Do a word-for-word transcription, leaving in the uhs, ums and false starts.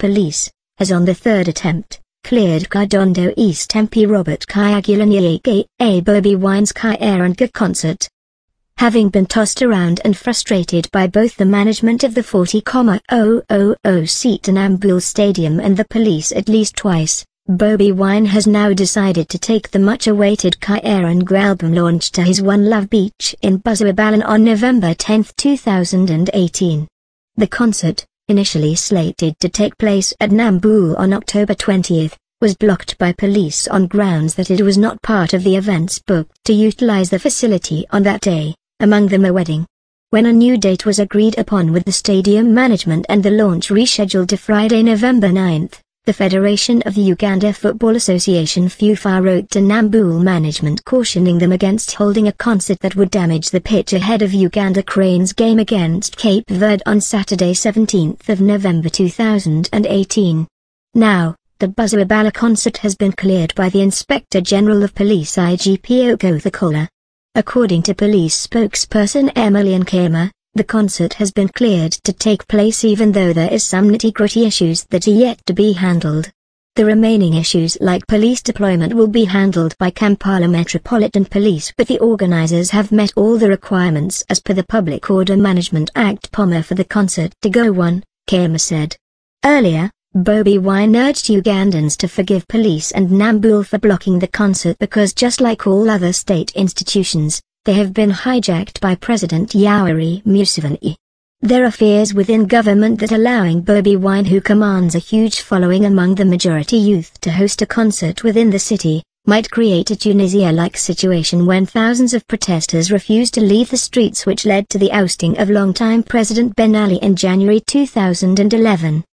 Police has on the third attempt cleared Redondo East M P Robert Kyagulanyi aka Bobi Wine's Kyaranga concert. Having been tossed around and frustrated by both the management of the forty thousand seat Namboole Stadium and the police at least twice, Bobi Wine has now decided to take the much-awaited Kyaranga album launch to his One Love Beach in Busoabala on November tenth two thousand eighteen. The concert, initially slated to take place at Namboole on October twentieth, was blocked by police on grounds that it was not part of the events booked to utilize the facility on that day, among them a wedding. When a new date was agreed upon with the stadium management and the launch rescheduled to Friday, November ninth, the Federation of the Uganda Football Association FIFA wrote to Namboole management cautioning them against holding a concert that would damage the pitch ahead of Uganda Cranes game against Cape Verde on Saturday seventeenth of November two thousand eighteen. Now, the Busoabala concert has been cleared by the Inspector General of Police I G P Okoth-Okola. According to police spokesperson Emily Nkema, the concert has been cleared to take place even though there is some nitty-gritty issues that are yet to be handled. The remaining issues like police deployment will be handled by Kampala Metropolitan Police, but the organizers have met all the requirements as per the Public Order Management Act P O M A for the concert to go on, Nkema said. Earlier, Bobi Wine urged Ugandans to forgive police and Namboole for blocking the concert because just like all other state institutions, they have been hijacked by President Yoweri Museveni. There are fears within government that allowing Bobi Wine, who commands a huge following among the majority youth, to host a concert within the city, might create a Tunisia-like situation when thousands of protesters refused to leave the streets, which led to the ousting of longtime President Ben Ali in January two thousand eleven.